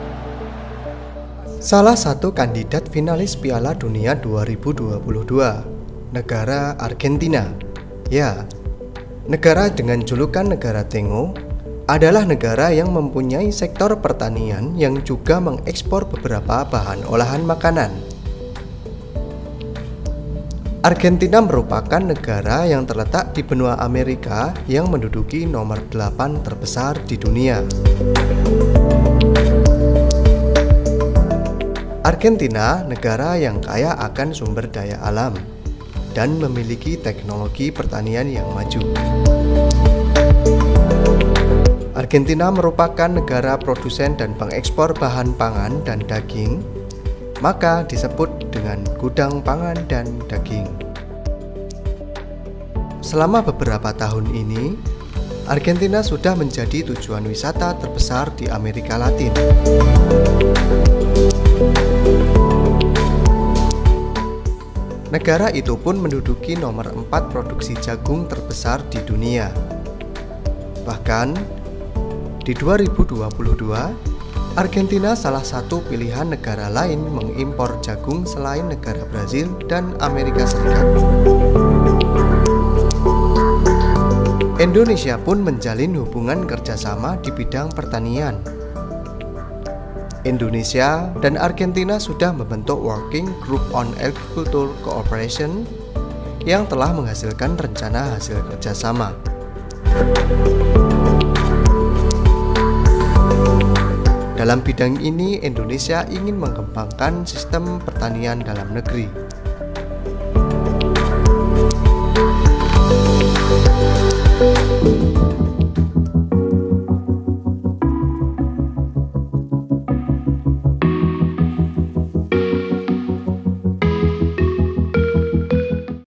Salah satu kandidat finalis Piala Dunia 2022, negara Argentina. Ya, negara dengan julukan negara Tengo adalah negara yang mempunyai sektor pertanian yang juga mengekspor beberapa bahan olahan makanan. Argentina merupakan negara yang terletak di benua Amerika yang menduduki nomor 8 terbesar di dunia. Argentina negara yang kaya akan sumber daya alam dan memiliki teknologi pertanian yang maju. Argentina merupakan negara produsen dan pengekspor bahan pangan dan daging, maka disebut dengan gudang pangan dan daging. Selama beberapa tahun ini, Argentina sudah menjadi tujuan wisata terbesar di Amerika Latin. Negara itu pun menduduki nomor 4 produksi jagung terbesar di dunia. Bahkan, di 2022, Argentina salah satu pilihan negara lain mengimpor jagung selain negara Brazil dan Amerika Serikat. Indonesia pun menjalin hubungan kerjasama di bidang pertanian. Indonesia dan Argentina sudah membentuk Working Group on Agriculture Cooperation yang telah menghasilkan rencana hasil kerjasama. Dalam bidang ini, Indonesia ingin mengembangkan sistem pertanian dalam negeri.